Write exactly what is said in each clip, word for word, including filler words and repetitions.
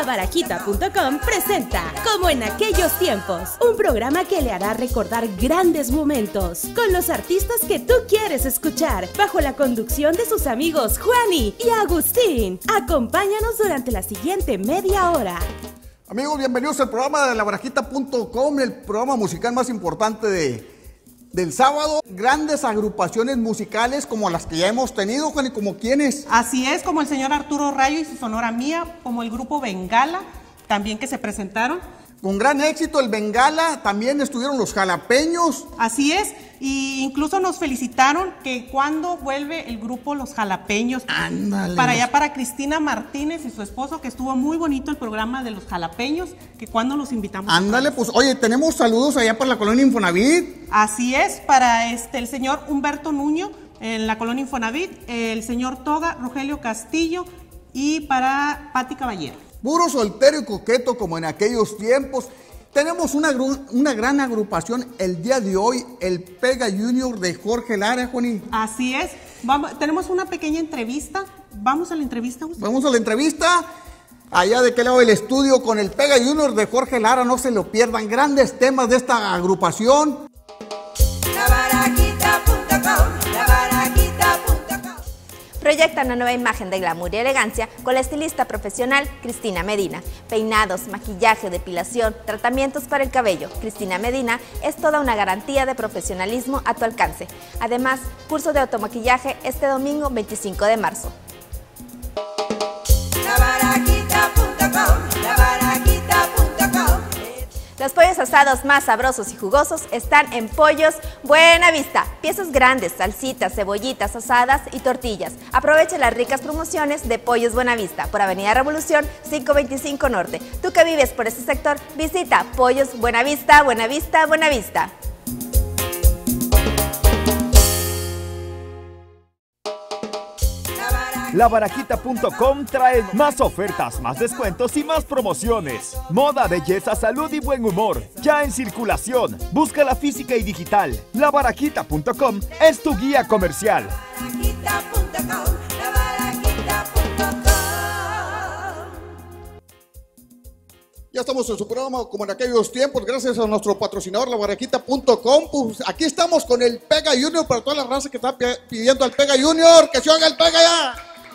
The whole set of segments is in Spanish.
Labarajita punto com presenta Como en aquellos tiempos, un programa que le hará recordar grandes momentos con los artistas que tú quieres escuchar, bajo la conducción de sus amigos Juani y Agustín. Acompáñanos durante la siguiente media hora. Amigos, bienvenidos al programa de Labarajita punto com, el programa musical más importante de, del sábado. Grandes agrupaciones musicales como las que ya hemos tenido, Juan, ¿y como quiénes? Así es, como el señor Arturo Rayo y su Sonora Mía, como el grupo Bengala, también que se presentaron. Con gran éxito el Bengala, también estuvieron los Jalapeños. Así es, y incluso nos felicitaron que cuando vuelve el grupo Los Jalapeños. Ándale. Para allá, para Cristina Martínez y su esposo, que estuvo muy bonito el programa de Los Jalapeños, que cuando los invitamos. Ándale, pues oye, tenemos saludos allá para la colonia Infonavit. Así es, para este el señor Humberto Nuño en la colonia Infonavit, el señor Toga, Rogelio Castillo y para Pati Caballero. Puro soltero y coqueto como en aquellos tiempos. Tenemos una, una gran agrupación el día de hoy, el Pega Junior de Jorge Lara, Juaní. Así es. Vamos, tenemos una pequeña entrevista. ¿Vamos a la entrevista? Vamos a la entrevista. Allá de qué lado del estudio con el Pega Junior de Jorge Lara, no se lo pierdan. Grandes temas de esta agrupación. Labarajita punto com, Labarajita punto com. Proyecta una nueva imagen de glamour y elegancia con la estilista profesional Cristina Medina. Peinados, maquillaje, depilación, tratamientos para el cabello. Cristina Medina es toda una garantía de profesionalismo a tu alcance. Además, curso de automaquillaje este domingo veinticinco de marzo. Labarajita punto com, Labarajita punto com. Los pollos asados más sabrosos y jugosos están en Pollos Buena Vista. Piezas grandes, salsitas, cebollitas asadas y tortillas. Aprovecha las ricas promociones de Pollos Buena Vista por Avenida Revolución quinientos veinticinco Norte. Tú que vives por este sector, visita Pollos Buena Vista, Buena Vista, Buena Vista. Labarajita punto com trae más ofertas, más descuentos y más promociones. Moda, belleza, salud y buen humor, ya en circulación. Búscala física y digital. Labarajita punto com es tu guía comercial. Labarajita punto com, Labarajita punto com. Ya estamos en su programa como en aquellos tiempos, gracias a nuestro patrocinador Labarajita punto com. Pues aquí estamos con el Pega Junior para toda la raza que está pidiendo al Pega Junior, que se haga el Pega ya.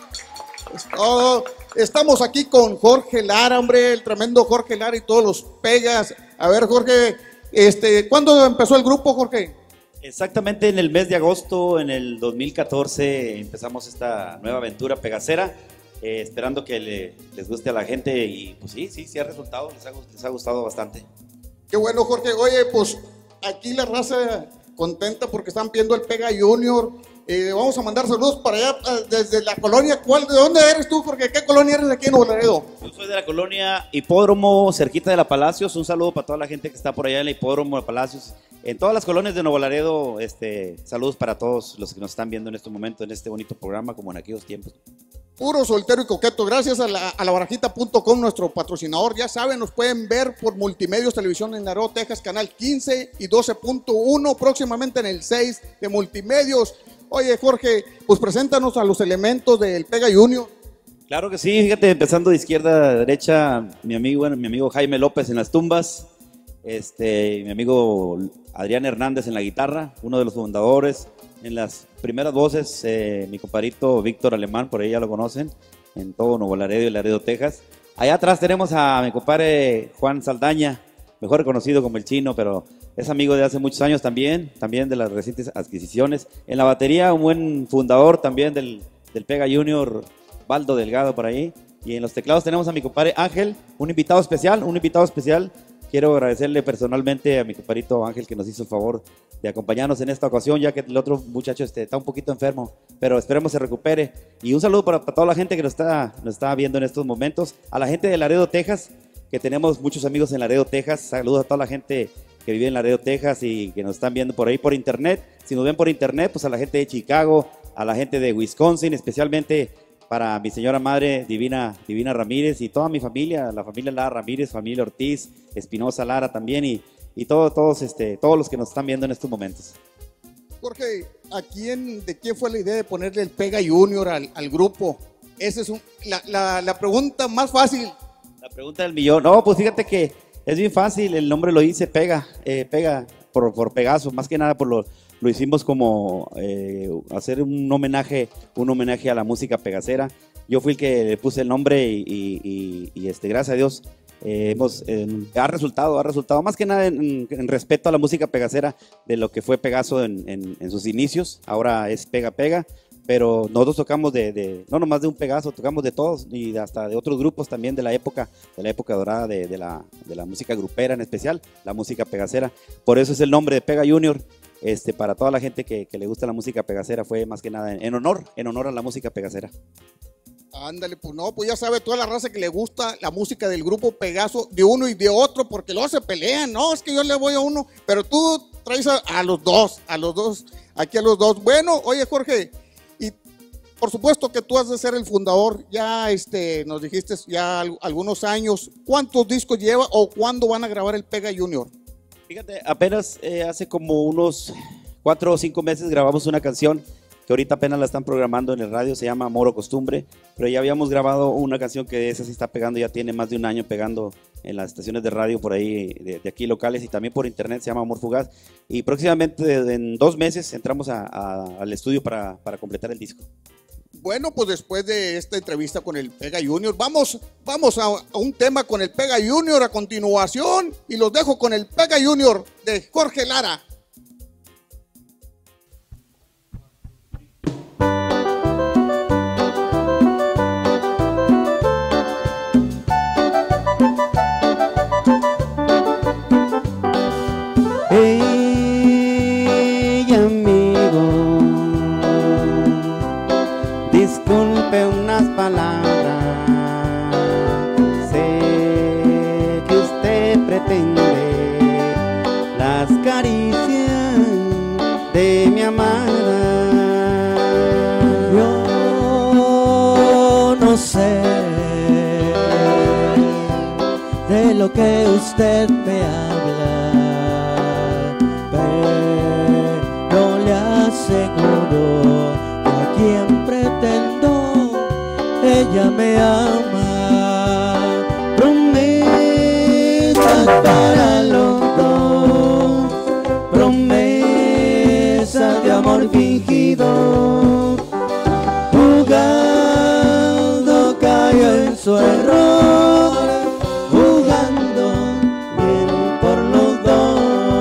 Oh, estamos aquí con Jorge Lara, hombre, el tremendo Jorge Lara y todos los Pegas. A ver, Jorge, este, ¿cuándo empezó el grupo, Jorge? Exactamente en el mes de agosto, en el dos mil catorce, empezamos esta nueva aventura pegacera, eh, esperando que le, les guste a la gente y pues sí, sí, sí ha resultado, les ha, les ha gustado bastante. Qué bueno, Jorge. Oye, pues aquí la raza contenta porque están pidiendo el Pega Junior. Eh, vamos a mandar saludos para allá, desde la colonia. ¿Cuál, ¿De dónde eres tú, Jorge? ¿Qué colonia eres aquí en Nuevo Laredo? Yo soy de la colonia Hipódromo, cerquita de la Palacios. Un saludo para toda la gente que está por allá en el Hipódromo de Palacios. En todas las colonias de Nuevo Laredo, este, saludos para todos los que nos están viendo en este momento, en este bonito programa, como en aquellos tiempos. Puro soltero y coqueto. Gracias a la a Labarajita punto com, nuestro patrocinador. Ya saben, nos pueden ver por Multimedios Televisión en Laredo, Texas, canal quince y doce punto uno, próximamente en el seis de Multimedios. Oye, Jorge, pues preséntanos a los elementos del Pega Junior. Claro que sí, fíjate, empezando de izquierda a derecha, mi amigo, bueno, mi amigo Jaime López en las tumbas, este, mi amigo Adrián Hernández en la guitarra, uno de los fundadores. En las primeras voces, eh, mi compadrito Víctor Alemán, por ahí ya lo conocen, en todo Nuevo Laredo y Laredo, Texas. Allá atrás tenemos a mi compadre Juan Saldaña, mejor reconocido como el Chino, pero es amigo de hace muchos años también, también de las recientes adquisiciones. En la batería, un buen fundador también del, del Pega Junior, Baldo Delgado por ahí. Y en los teclados tenemos a mi compadre Ángel, un invitado especial, un invitado especial. Quiero agradecerle personalmente a mi compadrito Ángel que nos hizo el favor de acompañarnos en esta ocasión, ya que el otro muchacho este, está un poquito enfermo, pero esperemos se recupere. Y un saludo para, para toda la gente que nos está, nos está viendo en estos momentos, a la gente de Laredo, Texas, que tenemos muchos amigos en Laredo, Texas. Saludos a toda la gente que vive en Laredo, Texas y que nos están viendo por ahí por internet. Si nos ven por internet, pues a la gente de Chicago, a la gente de Wisconsin, especialmente para mi señora madre Divina, Divina Ramírez y toda mi familia, la familia Lara Ramírez, familia Ortiz, Espinosa Lara también y, y todo, todos, este, todos los que nos están viendo en estos momentos. Jorge, ¿a quién, ¿de quién fue la idea de ponerle el Pega Junior al, al grupo? Esa es un, la, la, la pregunta más fácil. La Pregunta del millón. No, pues fíjate que es bien fácil, el nombre lo dice, pega, eh, pega por, por Pegaso, más que nada por lo, lo hicimos como eh, hacer un homenaje, un homenaje a la música pegasera. Yo fui el que le puse el nombre y, y, y, y este, gracias a Dios eh, hemos, eh, ha resultado, ha resultado más que nada en, en respeto a la música pegasera de lo que fue Pegaso en, en, en sus inicios. Ahora es Pega Pega. Pero nosotros tocamos de, de, no nomás de un Pegaso, tocamos de todos y hasta de otros grupos también de la época, de la época dorada de, de, la, de la música grupera en especial, la música pegasera. Por eso es el nombre de Pega Junior, este, para toda la gente que, que le gusta la música pegasera, fue más que nada en, en honor, en honor a la música pegasera. Ándale, pues no, pues ya sabe toda la raza que le gusta la música del grupo Pegaso, de uno y de otro, porque luego se pelean, no, es que yo le voy a uno, pero tú traes a, a los dos, a los dos, aquí a los dos. Bueno, oye Jorge, y por supuesto que tú has de ser el fundador, ya este, nos dijiste ya algunos años, ¿cuántos discos lleva o cuándo van a grabar el Pega Junior? Fíjate, apenas eh, hace como unos cuatro o cinco meses grabamos una canción que ahorita apenas la están programando en el radio, se llama Amor o Costumbre, pero ya habíamos grabado una canción que esa sí está pegando, ya tiene más de un año pegando en las estaciones de radio por ahí, de, de aquí locales y también por internet, se llama Amor Fugaz, y próximamente en dos meses entramos a, a, al estudio para, para completar el disco. Bueno, pues después de esta entrevista con el Pega Junior, vamos, vamos a, a un tema con el Pega Junior a continuación y los dejo con el Pega Junior de Jorge Lara. Hey, amigo, disculpe unas palabras. Sé que usted pretende las caricias de mi amada. Yo no sé de lo que usted me habla, seguro que a quien pretendo ella me ama. Promesas para los dos, promesas de amor fingido. Jugando cayó en su error, jugando bien por los dos.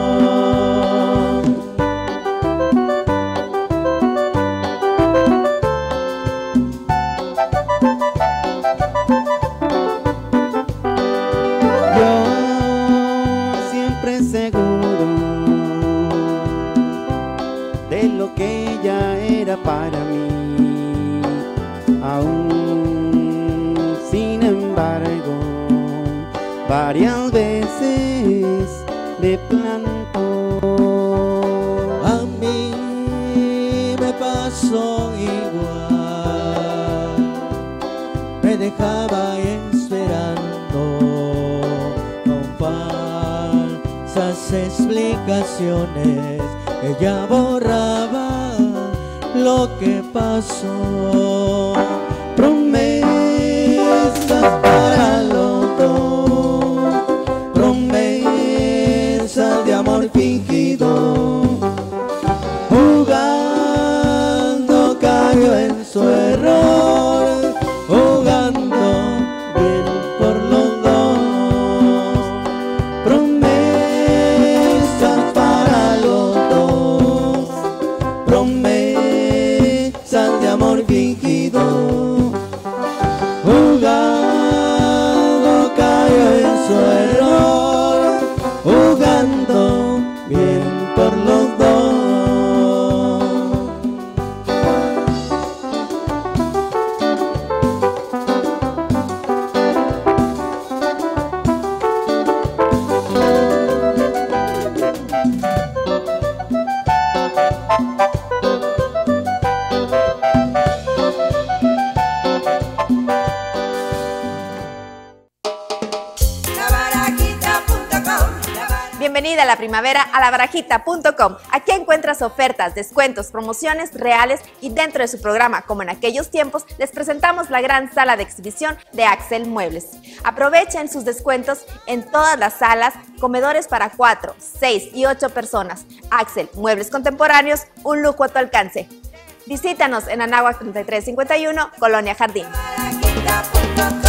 Para mí, aún sin embargo, varias veces me plantó. A mí me pasó igual, me dejaba esperando con falsas explicaciones. Ella borraba lo que pasó. Promesas para los dos, promesas de amor fingido. Jugando cayó en su error, jugando bien por los dos. Promesas para los dos, promesas de amor fingido. Jugando cayó en su error, jugando bien por los dos. Bienvenida a la primavera a la barajita punto com. Aquí encuentras ofertas, descuentos, promociones reales y dentro de su programa, como en aquellos tiempos, les presentamos la gran sala de exhibición de Axel Muebles. Aprovechen sus descuentos en todas las salas, comedores para cuatro, seis y ocho personas. Axel Muebles Contemporáneos, un lujo a tu alcance. Visítanos en Anáhuac treinta y tres cincuenta y uno, Colonia Jardín. barajita punto com.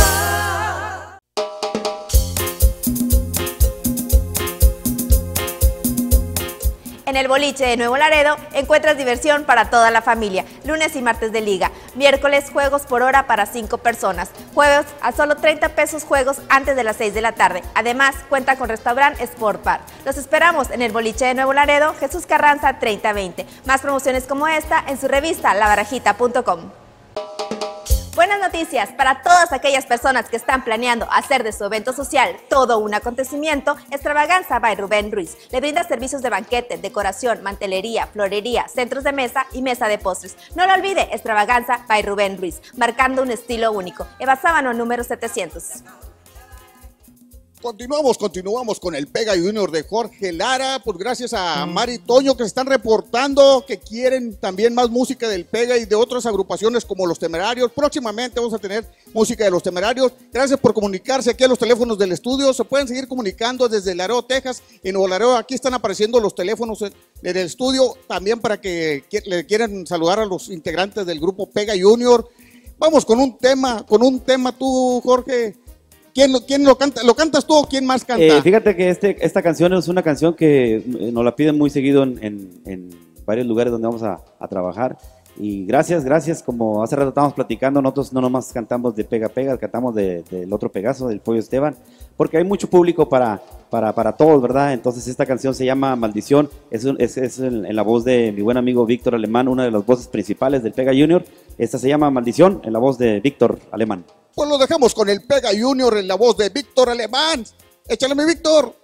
En el boliche de Nuevo Laredo encuentras diversión para toda la familia. Lunes y martes de liga. Miércoles juegos por hora para cinco personas. Juegos a solo treinta pesos juegos antes de las seis de la tarde. Además, cuenta con restaurante Sport Bar. Los esperamos en el boliche de Nuevo Laredo, Jesús Carranza treinta veinte. Más promociones como esta en su revista la barajita punto com. Buenas noticias para todas aquellas personas que están planeando hacer de su evento social todo un acontecimiento. Extravaganza by Rubén Ruiz le brinda servicios de banquete, decoración, mantelería, florería, centros de mesa y mesa de postres. No lo olvide, Extravaganza by Rubén Ruiz, marcando un estilo único. Eva Sábano, número setecientos. Continuamos, continuamos con el Pega Junior de Jorge Lara, pues gracias a Mari Toño que se están reportando que quieren también más música del Pega y de otras agrupaciones como Los Temerarios. Próximamente vamos a tener música de Los Temerarios. Gracias por comunicarse aquí a los teléfonos del estudio. Se pueden seguir comunicando desde Laredo, Texas. En Nuevo Laredo, aquí están apareciendo los teléfonos en el estudio también para que le quieran saludar a los integrantes del grupo Pega Junior. Vamos con un tema, con un tema tú, Jorge. ¿Quién, lo, ¿Quién lo canta? ¿Lo cantas tú o quién más canta? Eh, fíjate que este, esta canción es una canción que nos la piden muy seguido en, en, en varios lugares donde vamos a, a trabajar. Y gracias, gracias, como hace rato estábamos platicando, nosotros no nomás cantamos de Pega Pega, cantamos del de, de otro Pegaso, del Pollo Esteban, porque hay mucho público para, para, para todos, ¿verdad? Entonces esta canción se llama Maldición, es, es, es en, en la voz de mi buen amigo Víctor Alemán, una de las voces principales del Pega Junior. Esta se llama Maldición, en la voz de Víctor Alemán. Pues lo dejamos con el Pega Junior en la voz de Víctor Alemán. Échale, mi Víctor.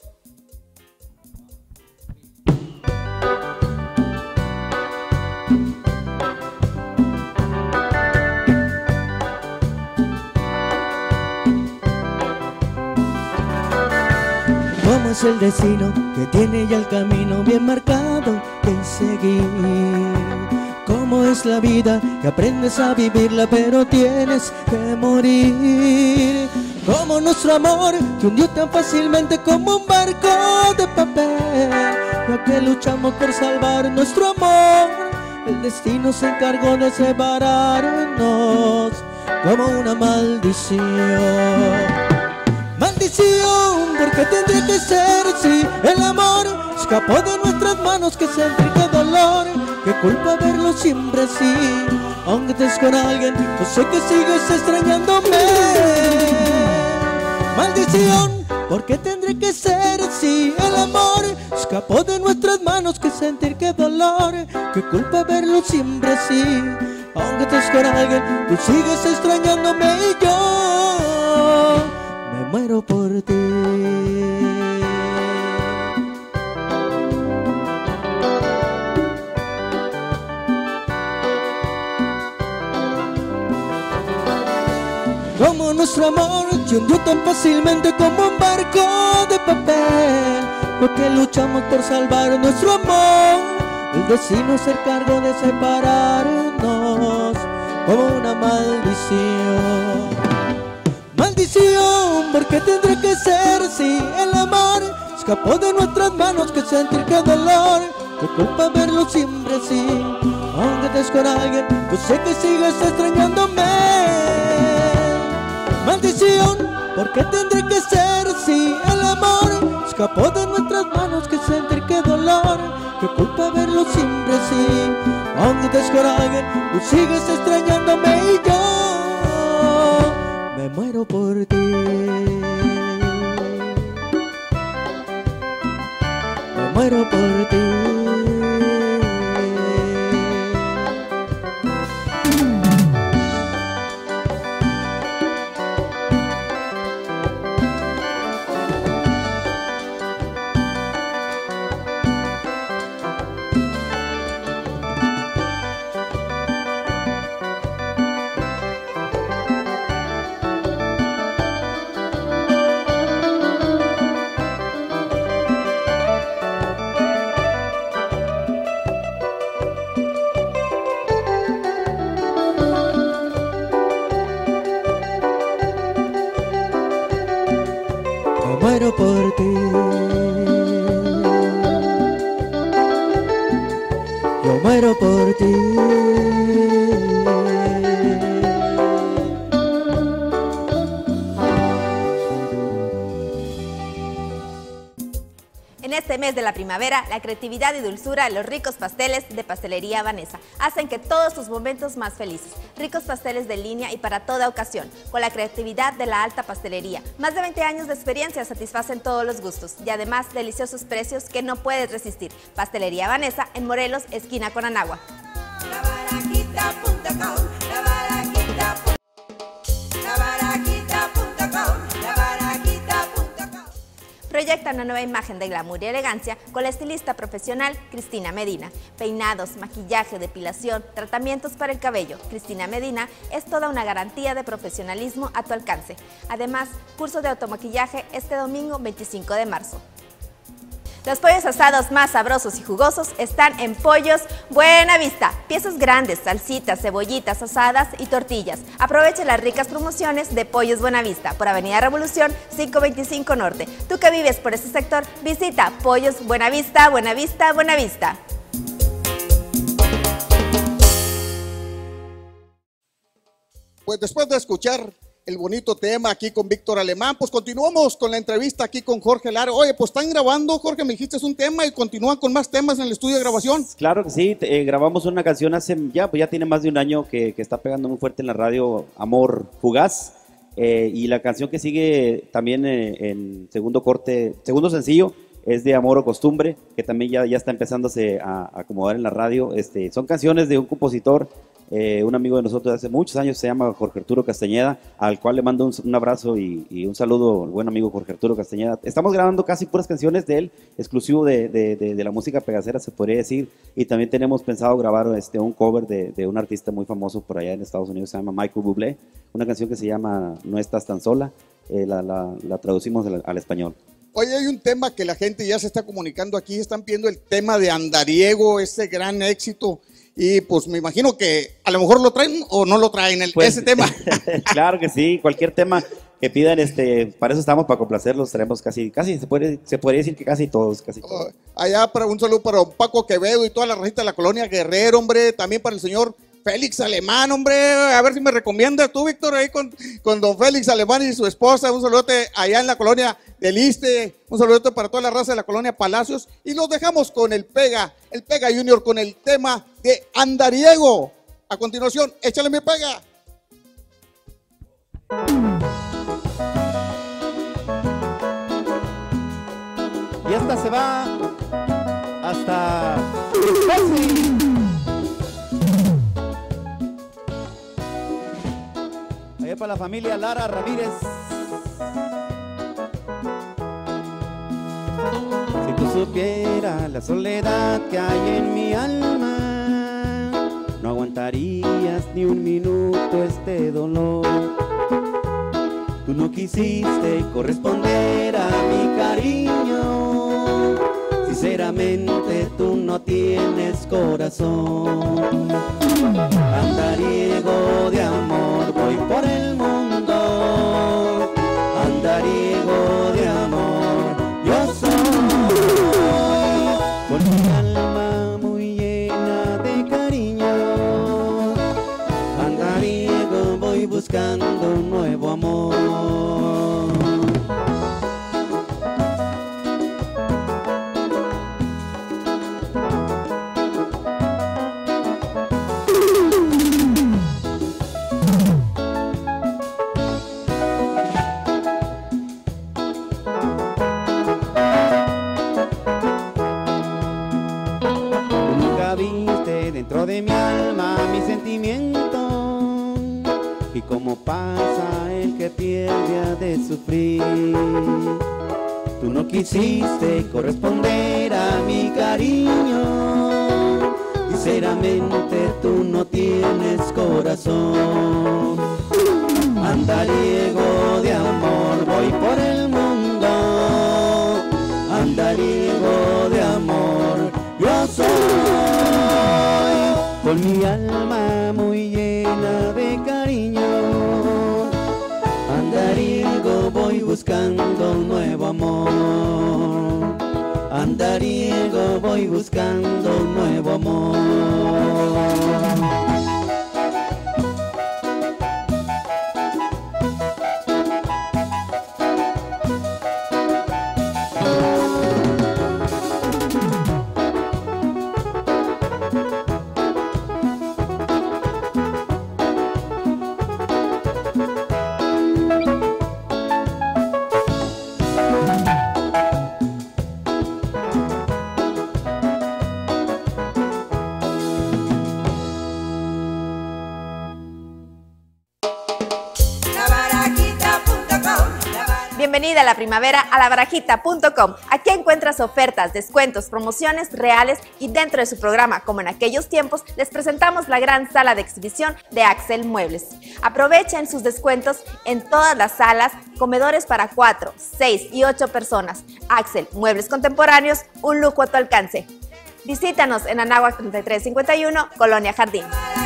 ¿Cómo es el destino que tiene ya el camino bien marcado que seguir? ¿Cómo es la vida que aprendes a vivirla pero tienes que morir? Como nuestro amor que hundió tan fácilmente como un barco de papel. Ya que luchamos por salvar nuestro amor, el destino se encargó de separarnos como una maldición. Maldición, porque tendría que ser si el amor escapó de nuestras manos, que sentir qué dolor, qué culpa verlo siempre así. Aunque estés con alguien, yo sé que sigues extrañándome. Maldición, porque tendría que ser si el amor escapó de nuestras manos, que sentir qué dolor, qué culpa verlo siempre así. Aunque estés con alguien, tú sigues extrañándome y yo me muero por ti. Como nuestro amor se hundió tan fácilmente como un barco de papel, porque luchamos por salvar nuestro amor, el destino se encargó de separarnos como una maldición. Maldición, porque tendrá que ser si el amor escapó de nuestras manos, que sentir qué dolor, qué culpa verlo siempre así. Aunque estés con alguien, yo sé que sigues extrañándome. Maldición, porque tendré que ser si el amor escapó de nuestras manos, que sentir qué dolor, qué culpa verlo siempre así. Aunque estés con alguien, tú sigues extrañándome y yo me muero por ti. Me muero por ti. muero por ti. Yo muero por ti. En este mes de la primavera, la creatividad y dulzura de los ricos pasteles de Pastelería Vanessa hacen que todos tus momentos más felices. Ricos pasteles de línea y para toda ocasión, con la creatividad de la alta pastelería. Más de veinte años de experiencia satisfacen todos los gustos y además deliciosos precios que no puedes resistir. Pastelería Vanessa en Morelos, esquina con Anagua. La barajita punto com, la barajita punto com, la barajita punto com, la barajita punto com. Proyecta una nueva imagen de glamour y elegancia con la estilista profesional Cristina Medina. Peinados, maquillaje, depilación, tratamientos para el cabello. Cristina Medina es toda una garantía de profesionalismo a tu alcance. Además, curso de automaquillaje este domingo veinticinco de marzo. Los pollos asados más sabrosos y jugosos están en Pollos Buena Vista. Piezas grandes, salsitas, cebollitas asadas y tortillas. Aprovecha las ricas promociones de Pollos Buena Vista por Avenida Revolución quinientos veinticinco Norte. Tú que vives por este sector, visita Pollos Buena Vista, Buena Vista, Buena Vista. Pues después de escuchar el bonito tema aquí con Víctor Alemán, pues continuamos con la entrevista aquí con Jorge Lara. Oye, pues están grabando, Jorge, me dijiste es un tema y continúan con más temas en el estudio de grabación. Claro que sí, eh, grabamos una canción hace, ya, pues ya tiene más de un año que, que está pegando muy fuerte en la radio, Amor Fugaz, eh, y la canción que sigue también eh, en segundo corte, segundo sencillo, es de Amor o Costumbre, que también ya, ya está empezándose a, a acomodar en la radio. Este, son canciones de un compositor, Eh, un amigo de nosotros de hace muchos años, se llama Jorge Arturo Castañeda, al cual le mando un, un abrazo y, y un saludo al buen amigo Jorge Arturo Castañeda. Estamos grabando casi puras canciones de él, exclusivo de, de, de, de la música pegacera, se podría decir, y también tenemos pensado grabar este, un cover de, de un artista muy famoso por allá en Estados Unidos, se llama Michael Bublé, una canción que se llama No Estás Tan Sola, eh, la, la, la traducimos al, al español. Oye, hay un tema que la gente ya se está comunicando aquí, están pidiendo el tema de Andariego, ese gran éxito. Y pues me imagino que a lo mejor lo traen o no lo traen, el, pues, ese tema. Claro que sí, cualquier tema que pidan, este, para eso estamos, para complacerlos, traemos casi, casi se puede, se podría decir que casi todos, casi todos. Oh, allá para un saludo para don Paco Quevedo y toda la racita de la colonia Guerrero, hombre, también para el señor Félix Alemán, hombre, a ver si me recomiendas tú, Víctor, ahí con, con don Félix Alemán y su esposa, un saludote allá en la colonia del Iste, un saludote para toda la raza de la colonia Palacios, y los dejamos con el Pega, el Pega Junior, con el tema de Andariego. A continuación, échale mi Pega. Y esta se va hasta allá para la familia Lara Ramírez. Si tú supieras la soledad que hay en mi alma, no aguantarías ni un minuto este dolor. Tú no quisiste corresponder a mi cariño, sinceramente tú no tienes corazón. Andariego de amor, voy por el mundo, andariego de amor, yo soy. Con mi alma muy llena de cariño, andariego voy buscando un nuevo amor. Dentro de mi alma mi sentimiento, y como pasa el que pierde ha de sufrir. Tú no quisiste corresponder a mi cariño, sinceramente tú no tienes corazón. Andariego de amor, voy por el mundo, andariego de amor, yo soy. Con mi alma muy llena de cariño, andariego voy buscando buscando un nuevo amor. Andariego, voy buscando un nuevo amor. Bienvenida a la primavera a la barajita punto com. Aquí encuentras ofertas, descuentos, promociones reales y dentro de su programa, como en aquellos tiempos, les presentamos la gran sala de exhibición de Axel Muebles. Aprovechen sus descuentos en todas las salas, comedores para cuatro, seis y ocho personas. Axel Muebles Contemporáneos, un lujo a tu alcance. Visítanos en Anáhuac treinta y tres cincuenta y uno, Colonia Jardín.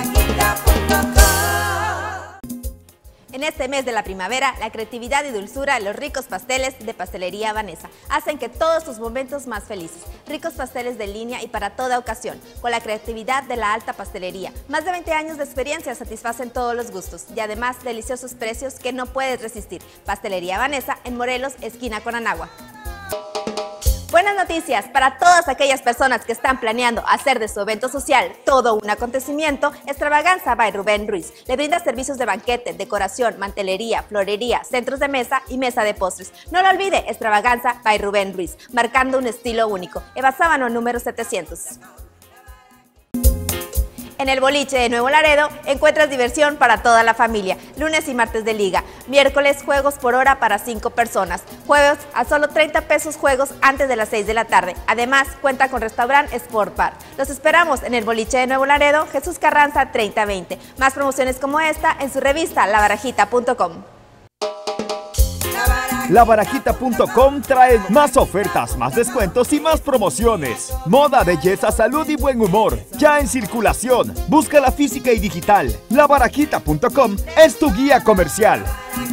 En este mes de la primavera, la creatividad y dulzura de los ricos pasteles de Pastelería Vanessa hacen que todos tus momentos más felices. Ricos pasteles de línea y para toda ocasión, con la creatividad de la alta pastelería. Más de veinte años de experiencia satisfacen todos los gustos y además deliciosos precios que no puedes resistir. Pastelería Vanessa en Morelos, esquina con Anáhuac. Buenas noticias para todas aquellas personas que están planeando hacer de su evento social todo un acontecimiento. Extravaganza by Rubén Ruiz le brinda servicios de banquete, decoración, mantelería, florería, centros de mesa y mesa de postres. No lo olvide, Extravaganza by Rubén Ruiz, marcando un estilo único. Eva Sábano, número setecientos. En el boliche de Nuevo Laredo encuentras diversión para toda la familia. Lunes y martes de liga. Miércoles juegos por hora para cinco personas. Jueves a solo treinta pesos juegos antes de las seis de la tarde. Además cuenta con restaurante Sport Bar. Los esperamos en el boliche de Nuevo Laredo, Jesús Carranza treinta veinte. Más promociones como esta en su revista la barajita punto com. La barajita punto com trae más ofertas, más descuentos y más promociones. Moda, belleza, salud y buen humor. Ya en circulación. Búscala física y digital. La barajita punto com es tu guía comercial.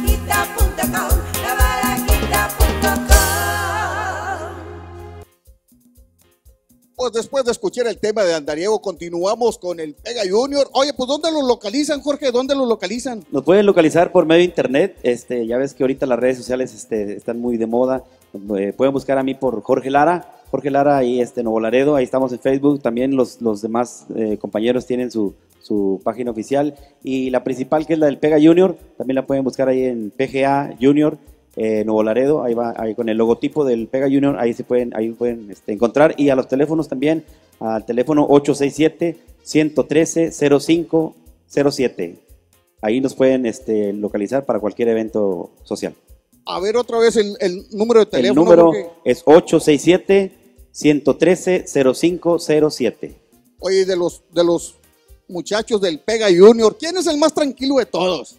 Pues después de escuchar el tema de Andariego, continuamos con el Pega Junior. Oye, pues ¿dónde lo localizan, Jorge? ¿Dónde lo localizan? Nos pueden localizar por medio de internet. Este, ya ves que ahorita las redes sociales este, están muy de moda. Eh, pueden buscar a mí por Jorge Lara. Jorge Lara ahí este, Nuevo Laredo. Ahí estamos en Facebook. También los, los demás eh, compañeros tienen su, su página oficial. Y la principal, que es la del Pega Junior, también la pueden buscar ahí en P G A Junior. Eh, Nuevo Laredo, ahí va, ahí con el logotipo del Pega Junior, ahí se pueden, ahí pueden este, encontrar, y a los teléfonos también, al teléfono ocho seis siete, uno tres cero cinco cero siete, ahí nos pueden este, localizar para cualquier evento social. A ver otra vez el, el número de teléfono. El número porque... es ocho seis siete, uno tres cero cinco cero siete. Oye, de los, de los muchachos del Pega Junior, ¿quién es el más tranquilo de todos?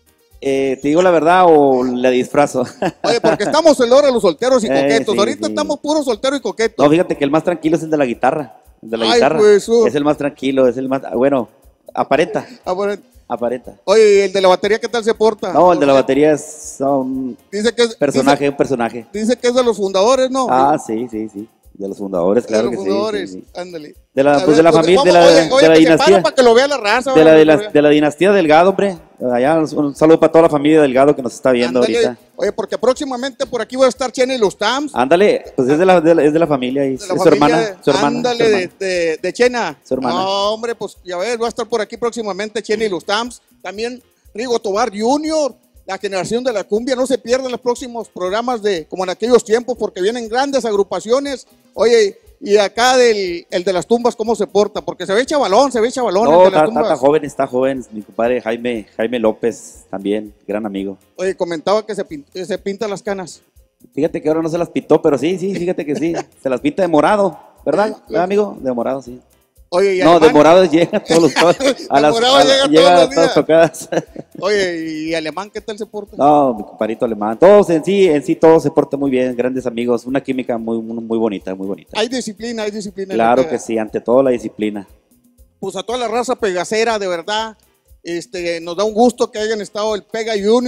Eh, ¿Te digo la verdad o la disfrazo? Oye, porque estamos en la hora de los solteros y Eh, coquetos. sí, Ahorita sí. estamos puros solteros y coquetos. No, fíjate que el más tranquilo es el de la guitarra. El de la Ay, guitarra pues, uh. es el más tranquilo, es el más, bueno, aparenta, Ah, bueno. aparenta. Oye, el de la batería, ¿qué tal se porta? No, el de la batería es un Dice que es, personaje, dice, un personaje. dice que es de los fundadores, ¿no? Ah, sí, sí, sí. De los fundadores, claro de los que sí, fundadores, sí, sí. ándale. De la, A pues ver, de la pues, familia, de vamos, la, oye, oye, de la que se dinastía. paren para que lo vea la raza. De la, vale, de, la, que lo de la dinastía Delgado, hombre. Allá, un saludo para toda la familia Delgado que nos está viendo Ándale. ahorita. Oye, porque próximamente por aquí va a estar Chene y los Tams. Ándale, pues es de la, de la, es de la familia, y De es la su familia hermana, de- su hermana. Ándale, su de, hermana. de, de Chena. Su hermana. No, hombre, pues ya ves, va a estar por aquí próximamente Chene y los Tams. También Rigo Tobar Junior, la generación de la cumbia. No se pierdan los próximos programas de como en aquellos tiempos, porque vienen grandes agrupaciones. Oye, y acá del el de las tumbas, ¿cómo se porta? Porque se ve chavalón, se ve chavalón No, el de las está, está, tumbas. está joven, está joven. Mi compadre Jaime, Jaime López, también, gran amigo. Oye, comentaba que se, pin- que se pinta las canas. Fíjate que ahora no se las pitó, pero sí, sí, fíjate que sí. Se las pinta de morado, ¿verdad? ¿Verdad, amigo? De morado, sí. Oye, y No, de Alemán- morado llega todos los to- a De las morado a- llega llega todos a los todas días. tocadas. Oye, ¿y Alemán qué tal se porta? No, mi compadrito alemán. Todos en sí, en sí todos se portan muy bien, grandes amigos, una química muy, muy, muy bonita, muy bonita. Hay disciplina, hay disciplina. en Claro la que pega. sí, ante todo la disciplina. Pues a toda la raza pegacera, de verdad, este, nos da un gusto que hayan estado el Pega Junior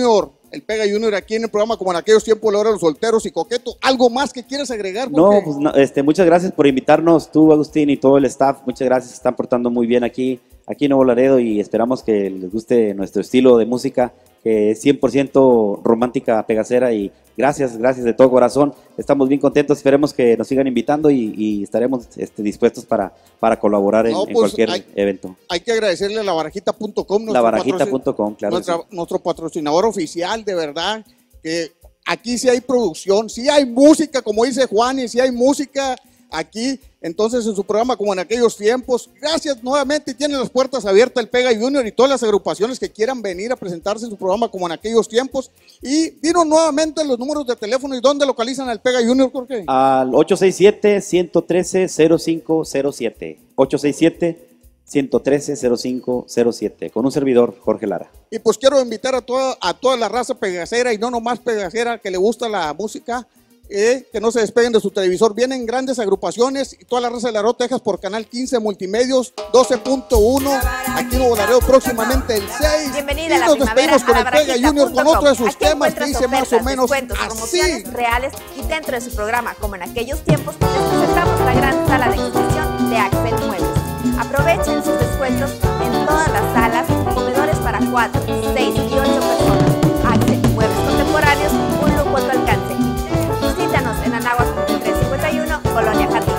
el Pega Junior aquí en el programa como en aquellos tiempos, la hora de los solteros y coqueto. ¿Algo más que quieras agregar? No, Jorge? pues no, este, muchas gracias por invitarnos, tú, Agustín, y todo el staff. Muchas gracias, se están portando muy bien aquí, aquí en Nuevo Laredo, y esperamos que les guste nuestro estilo de música, que es cien por ciento romántica, pegacera, y gracias, gracias de todo corazón. Estamos bien contentos, esperemos que nos sigan invitando y, y estaremos este, dispuestos para, para colaborar en, No, en pues, cualquier hay- evento. Hay que agradecerle a la barajita punto com, la barajita punto com, claro. nuestra- que sí. nuestro patrocinador oficial, de verdad, que aquí sí hay producción, sí hay música, como dice Juan, y sí hay música aquí, entonces en su programa como en aquellos tiempos. Gracias nuevamente, y tienen las puertas abiertas el Pega Junior y todas las agrupaciones que quieran venir a presentarse en su programa como en aquellos tiempos. Y dinos nuevamente los números de teléfono y dónde localizan al Pega Junior, Jorge. Al ocho seis siete, uno uno tres, cero cinco cero siete. ocho seis siete, uno uno tres, cero cinco cero siete. Con un servidor, Jorge Lara. Y pues quiero invitar a toda, a toda la raza pegacera y no nomás pegacera que le gusta la música, eh, que no se despeguen de su televisor. Vienen grandes agrupaciones y toda la raza de Laredo, Texas por Canal quince Multimedios, doce punto uno, aquí en Nuevo Laredo próximamente el seis. Bienvenida y a la nos primavera despedimos con a el Pega labarajita Junior punto con otro de com. sus Aquí temas que encuentras dice más o ofertas, menos descuentos, así. promociones reales, y dentro de su programa, como en aquellos tiempos, les presentamos la gran sala de exposición de Axel Muebles. Aprovechen sus descuentos en todas las salas, comedores para cuatro, seis y ocho personas. Axel Muebles Contemporáneos, un lujo a tu alcance. Visítanos en Anáhuac tres cincuenta y uno, Colonia Jardín.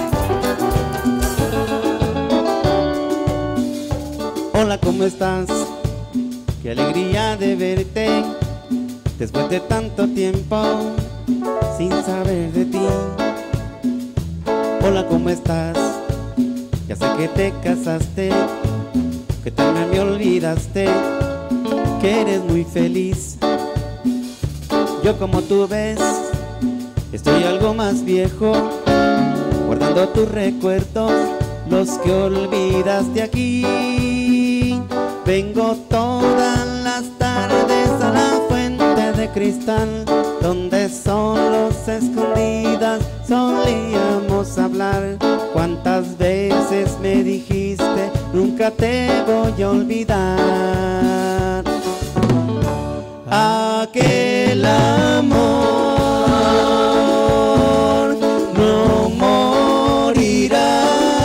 Hola, ¿cómo estás? Qué alegría de verte después de tanto tiempo sin saber de ti. Hola, ¿cómo estás? Ya sé que te casaste, que también me olvidaste, que eres muy feliz. Yo, como tú ves, estoy algo más viejo, guardando tus recuerdos, los que olvidaste aquí. Vengo todas las tardes a la fuente de cristal, donde solos escondidas solíamos hablar. Cuántas veces me dijiste, nunca te voy a olvidar. Aquel amor no morirá,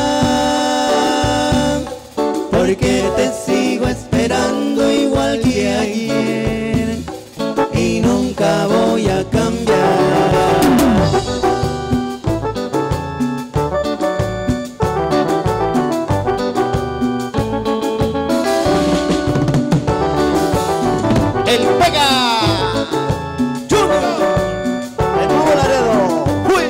porque te sigo esperando igual que ayer y nunca voy a cambiar. El Pega Junior, el Nuevo Laredo. ¡Uy!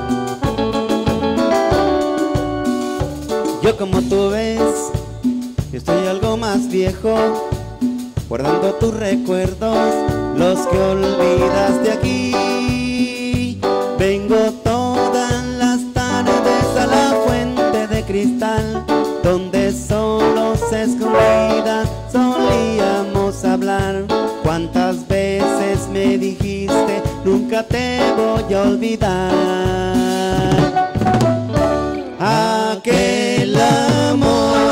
Yo, como tú ves, estoy algo más viejo, guardando tus recuerdos, los que olvidaste aquí. Vengo todas las tardes a la fuente de cristal, donde solos escondidas solíamos hablar. Cuántas veces me dijiste, nunca te voy a olvidar. Aquel amor